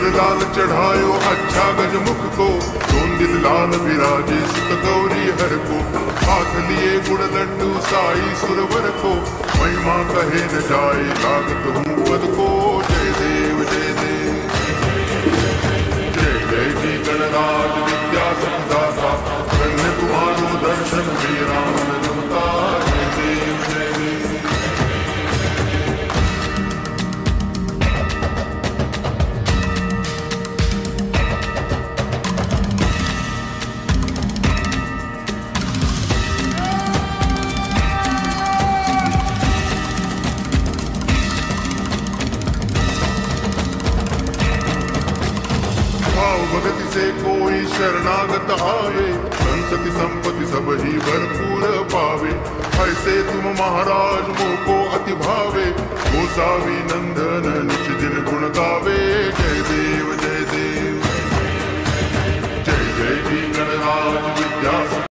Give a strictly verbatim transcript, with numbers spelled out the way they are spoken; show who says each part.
Speaker 1: लाल चढ़ायो अच्छा गजमुख को, सोंदित लाल विराजे सुत गौरी हर को, हाथ लिए गुड़ लड्डू साई सुरवर को, महिमा कहे न जाए लागत हूँ पद को। जय देव जय देव जय जय जी गणराज विद्या सुखदाता, धन्य तुम्हारो दर्शन मेरा मन रमता। जय देव जय देव भगति से कोई शरणागत आवे, संतति संपत्ति सब ही भरपूर पावे। ऐसे तुम महाराज मोको अति भावे, गोसावी नंदन निज दिन गुण गावे। जय देव जय देव जय जय जी गणराज विद्या